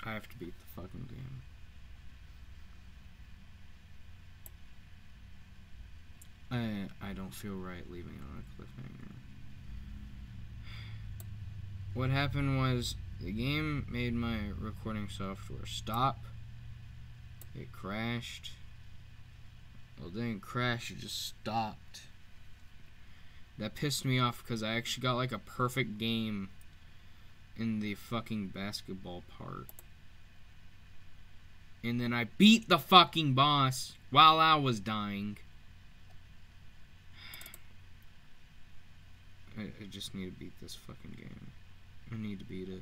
I have to beat the fucking game. I don't feel right leaving on a cliffhanger. What happened was the game made my recording software stop. It crashed. Well, it didn't crash, it just stopped. That pissed me off because I actually got like a perfect game in the fucking basketball part. And then I beat the fucking boss while I was dying. I just need to beat this fucking game. I need to beat it.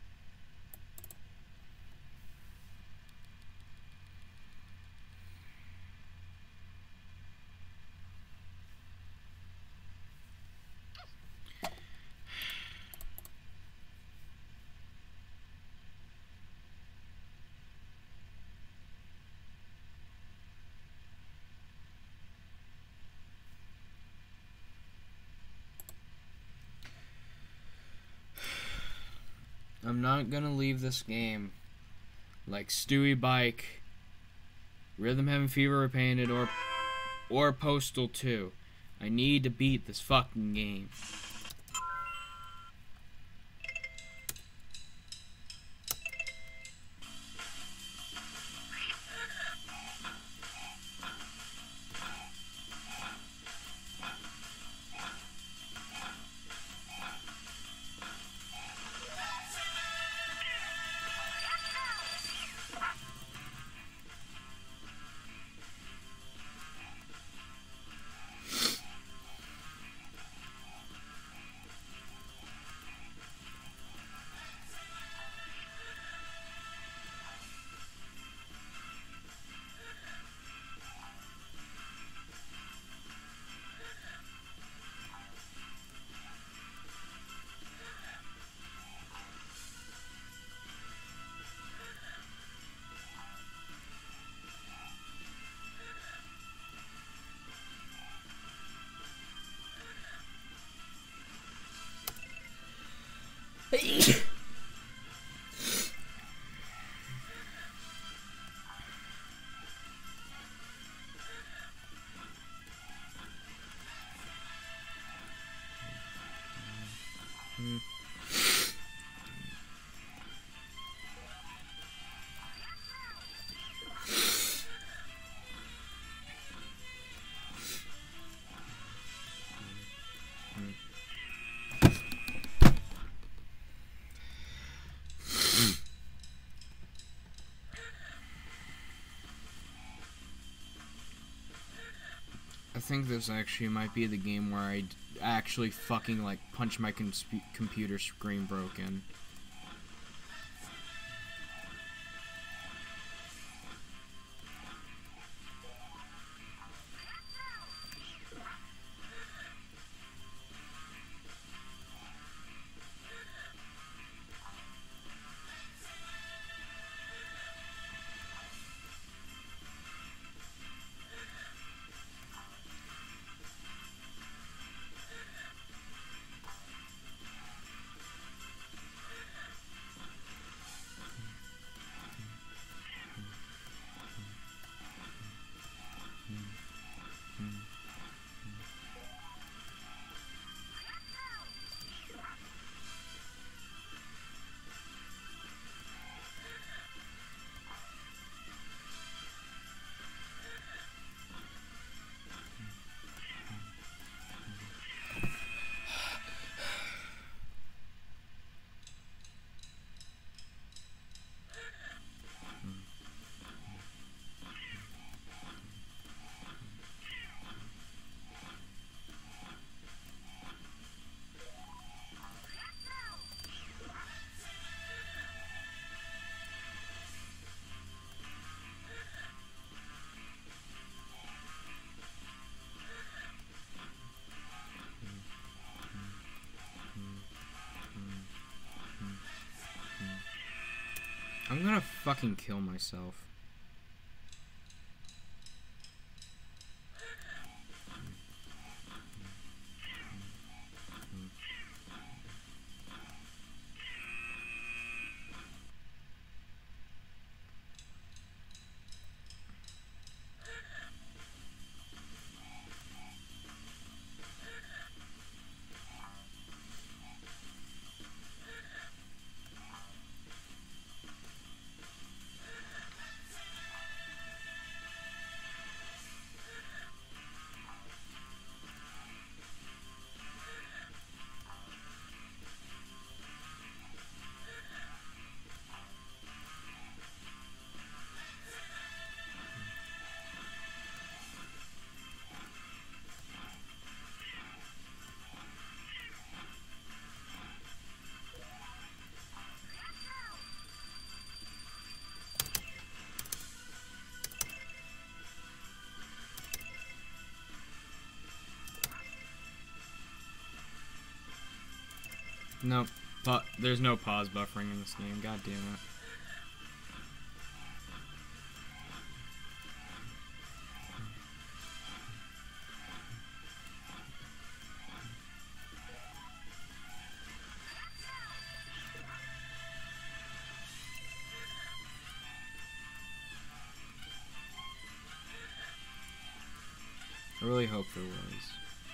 I'm not gonna leave this game like Stewie Bike, Rhythm Heaven Fever Repainted, or Postal 2. I need to beat this fucking game. I think this actually might be the game where I actually fucking like punch my computer screen broken. I'm gonna fucking kill myself. Nope. There's no pause buffering in this game. God damn it. I really hope there was.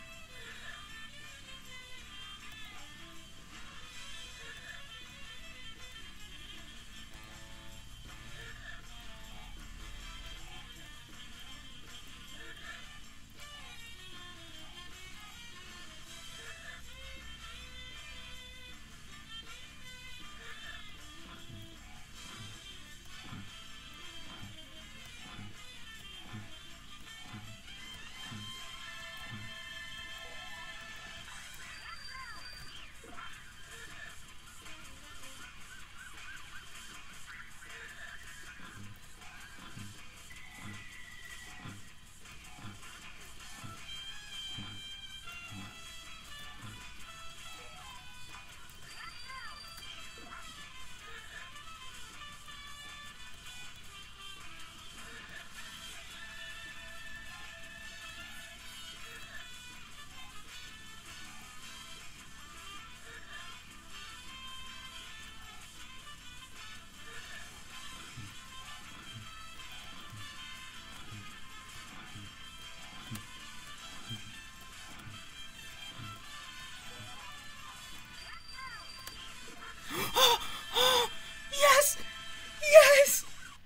Yes! Yes!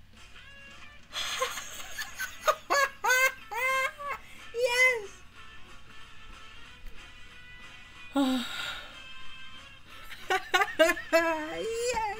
Yes! Yes!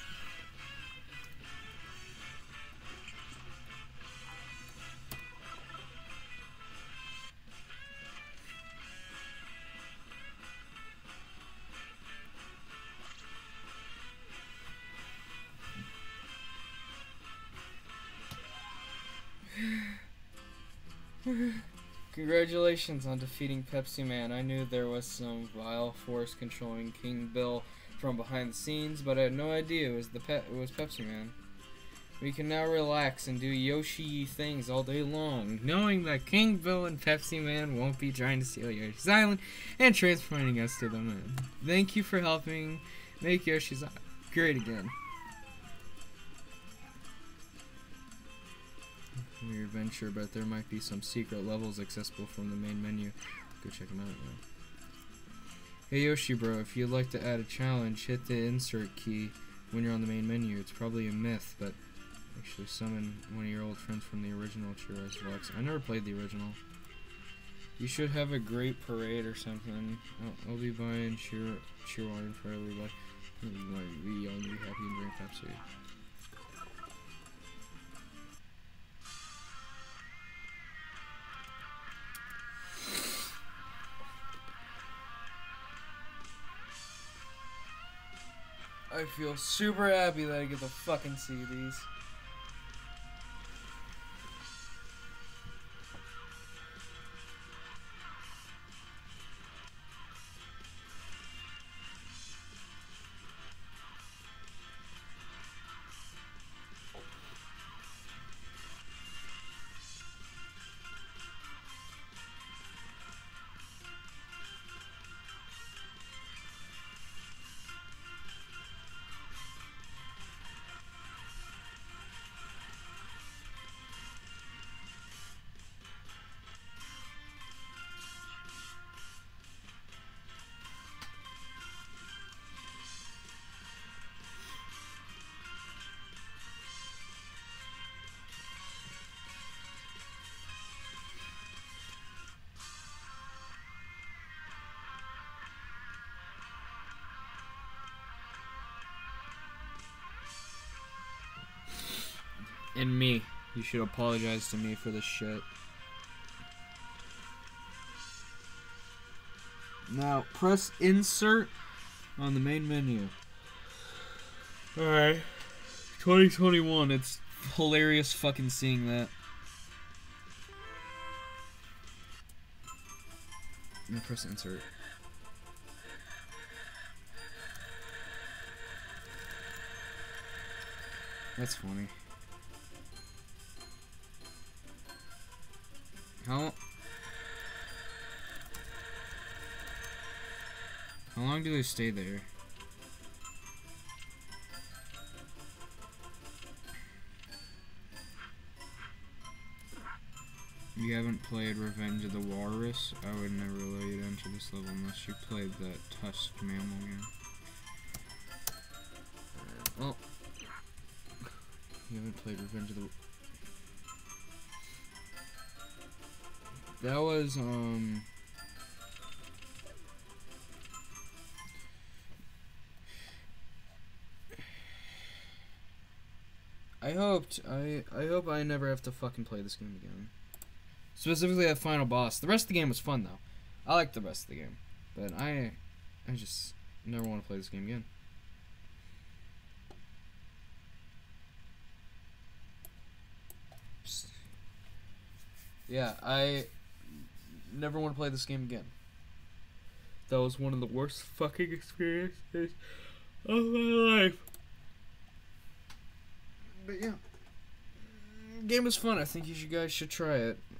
Congratulations on defeating Pepsi Man. I knew there was some vile force controlling King Bill from behind the scenes, but I had no idea it was Pepsi Man. We can now relax and do Yoshi things all day long, knowing that King Bill and Pepsi Man won't be trying to steal Yoshi's Island and transporting us to the moon. Thank you for helping make Yoshi's Island great again. Your adventure, but there might be some secret levels accessible from the main menu. Go check them out now. Hey Yoshi bro, if you'd like to add a challenge, hit the insert key when you're on the main menu. It's probably a myth, but actually summon one of your old friends from the original Cheerwise Deluxe. I never played the original. You should have a great parade or something. I'll be buying Cheerwine for everybody. You might be young, be happy, and drink Pepsi. I feel super happy that I get to fucking see these. And me. You should apologize to me for this shit. Now, press insert on the main menu. Alright. 2021, it's hilarious fucking seeing that. I'm gonna press insert. That's funny. How long do they stay there? You haven't played Revenge of the Walrus? I would never allow you to enter this level unless you played that tusked mammal game. Well, you haven't played Revenge of the... That was, I hope I never have to fucking play this game again. Specifically that final boss. The rest of the game was fun though. I liked the rest of the game. But I just never want to play this game again. Yeah, I never want to play this game again. That was one of the worst fucking experiences of my life. But yeah, game was fun. I think you guys should try it.